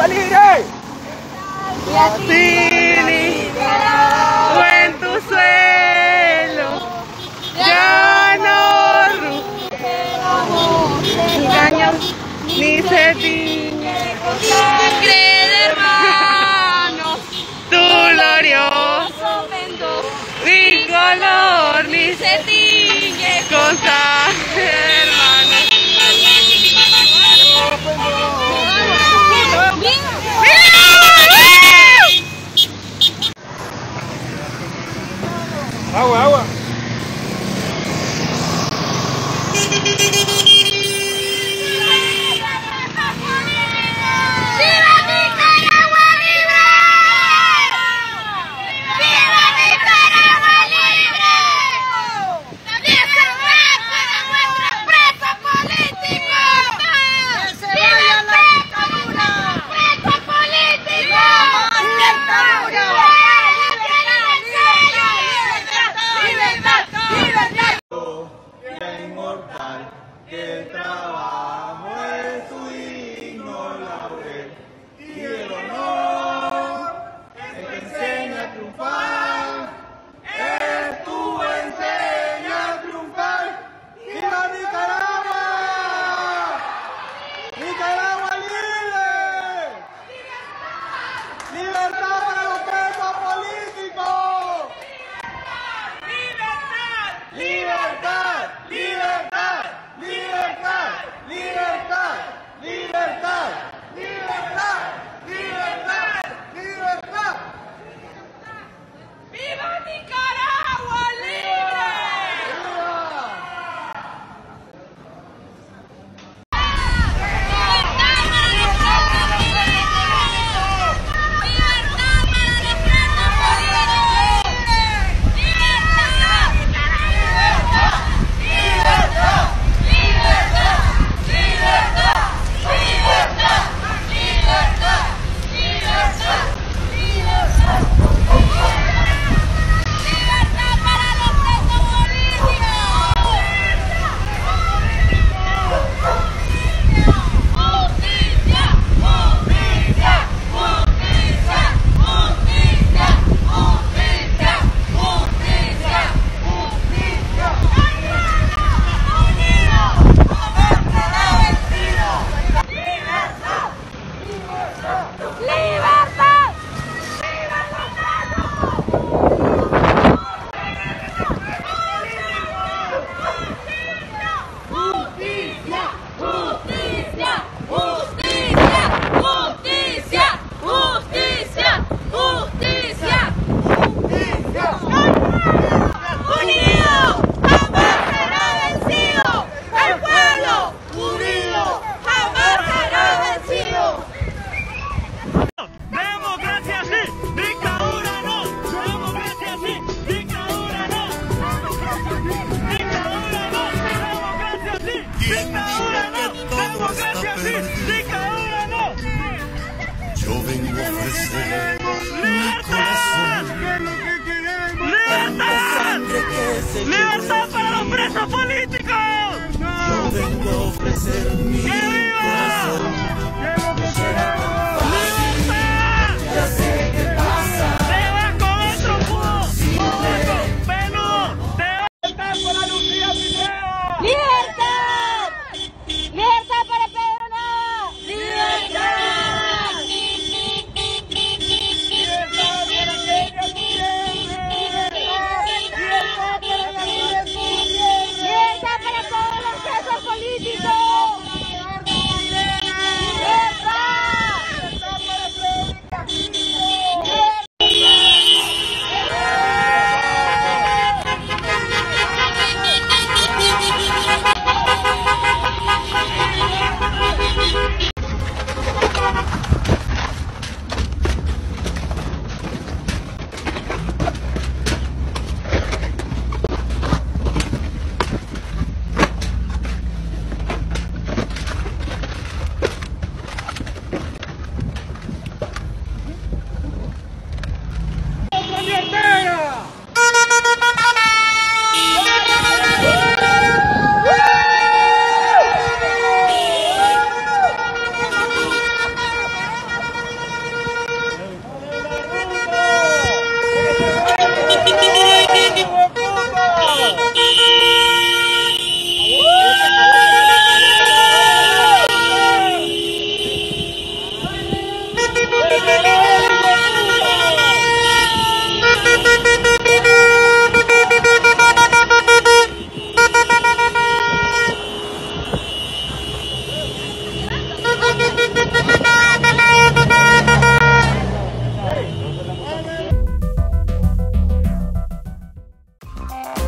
Cuba libre. Y así o en tu suelo ya no engaños ni se tiñe con sangre de hermanos, tu glorioso pendón, mi color ni se tiñe con sangre de hermanos. Agua, agua. Que el trabajo es su digno laurel y el honor el que enseña a triunfar, tú enseña a triunfar. ¡Viva Nicaragua! ¡Nicaragua libre! ¡Libertad para los presos políticos! ¡Libertad! ¡Libertad! ¡Libertad! ¡Libertad! ¡Libertad! ¡Libertad! ¡Libertad! ¡Libertad! ¡Libertad! ¡Viva Nicaragua libre! Yo vengo a ofrecer mi corazón. ¡Libertad! ¡Libertad para los presos políticos! Yo vengo a ofrecer mi corazón. ¡Libertad! Ya sé qué pasa. ¡Te vas con otro puto! ¡Peludo! ¡Libertad para Lucía Pineda! ¡Libertad! ¡Libertad para Pedro! ¡Libertad! ¡Libertad para todos los presos políticos!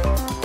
Chao.